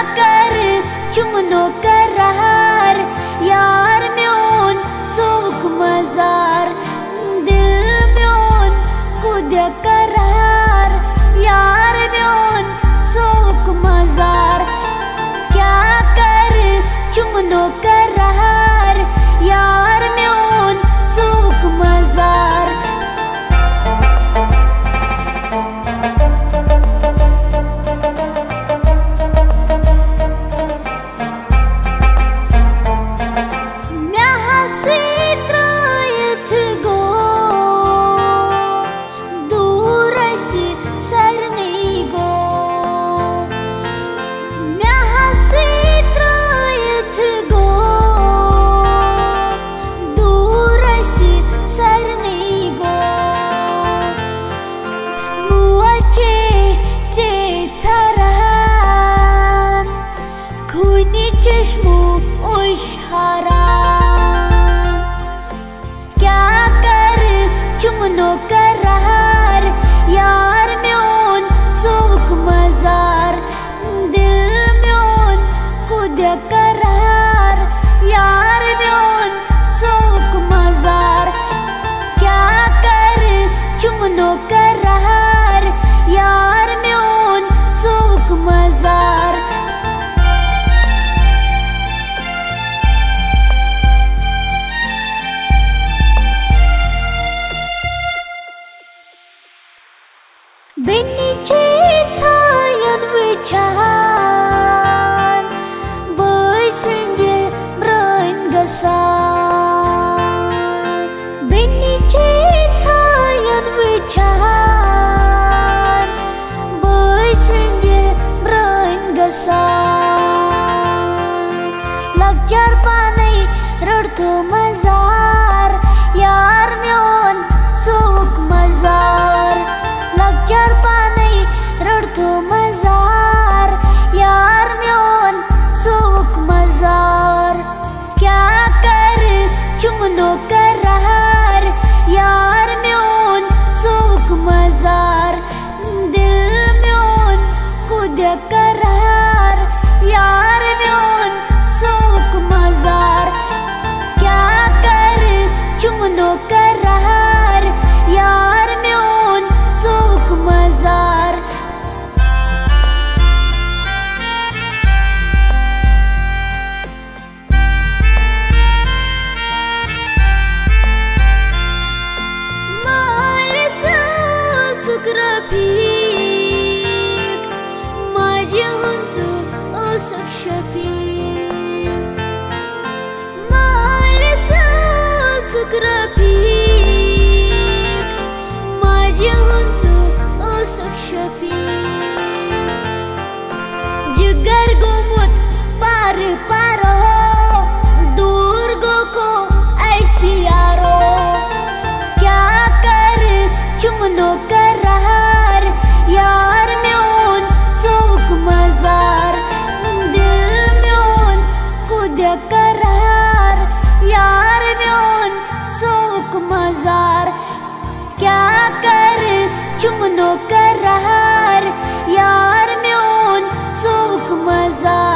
कर चुमनो करार यार म्योन सोक मजार दिल म्योन कुद करार यार म्योन सोक मजार क्या कर चुमनो करार यार म्योन सोक मजार चश्मो उशारा क्या कर चुमनो करार यार म्योन सोक मजार दिल म्योन कुद करार यार म्योन सोक मजार क्या कर चुमनो करार यार म्योन सोक मजार Beni cetayan wican boy senja brain gasan Beni cetayan wican boy senja brain gasan Lakjar panai rartho mazar yar myon suk mazar Lakjar panai rartho mazar यार म्योन सोक मजार क्या कर चुमनो करार यार म्योन सोक मजार दिल म्योन कुद करार यार म्योन सोक मजार क्या कर चुमनो करार यार म्योन सोक मजार Sukrapik Maja huntu osak shapik Malisa sukrapik Maja huntu osak shapik Jigar gomut par paro Dur goko aisi yaro Kya kar chumno करार यार म्योन सोक मजार दिल म्योन कुद करार यार म्योन सोक मजार क्या कर चुमनो करार यार म्योन सोक मजार